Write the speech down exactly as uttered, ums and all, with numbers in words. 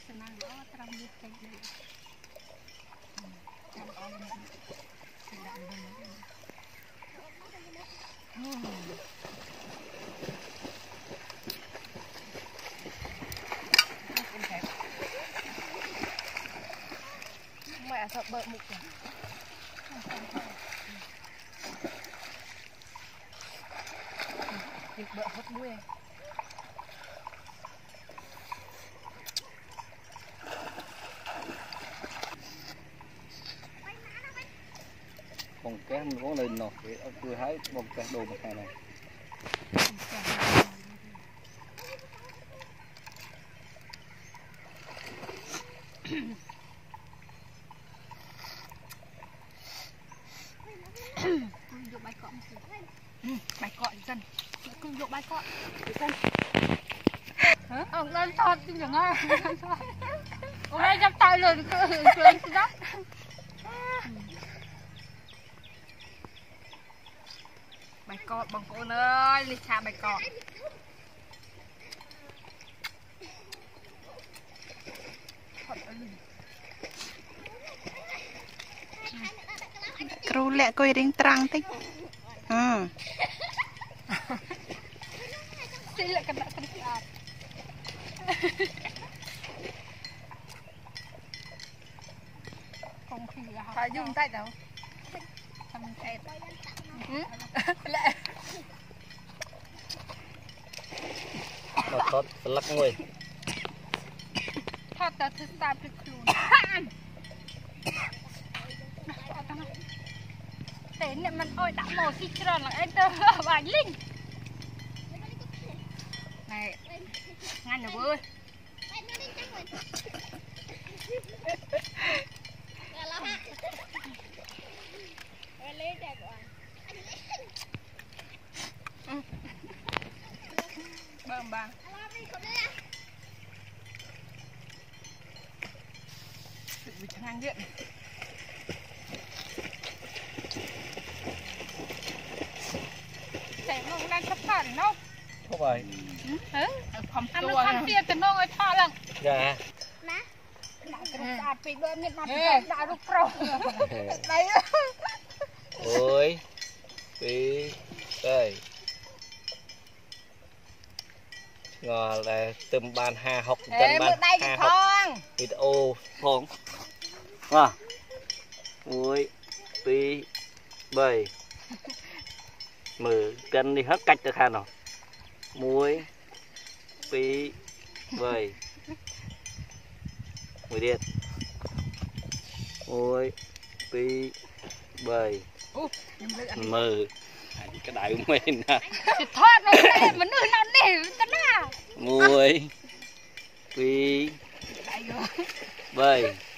mẹ sợ bợ mục rồi. Việc bợ hốt đuôi. Bông cá nó có lên nọ để ông tôi hái bông cá đồ một ngày này. Dụng bài cọ ừ, bài cọ dân cứ dụng bài cọ dân hả ông đang thọt chứ đừng ơi hôm nay chắp tay rồi cứ cười cứ dắt bài cọ bằng cô ơi đi xa bài cọ Kru lẹ coi ring trăng tích. Ừ. Xí lại cẩn thận cẩn thận. Không khi là họ phải dùng tay đâu. Thầm kẹt. Lẹ. Nó thoát lắc ngồi. Thoát ta thứ ta bị khluôn. Thế này mình ôi đã màu xí tròn là em tơ bánh linh này ngăn được ơi bơm băng sự bị ngang điện nó đang sắp phá thì nó không phải ừ không ăn nó ăn kia thì nó ngồi phá lần dạ nè đã bị bơm nhận mặt đã rút rồi đấy ôi đi đây ngò là tôm ban hà học tên ban hà học video phong ngò ôi đi bơi mười cân đi hết cách được ha nào muối pí vời mười điện muối pí vời mờ cái đại của mình nè thoát nó đây mà nơi nào để cái nào muối pí vời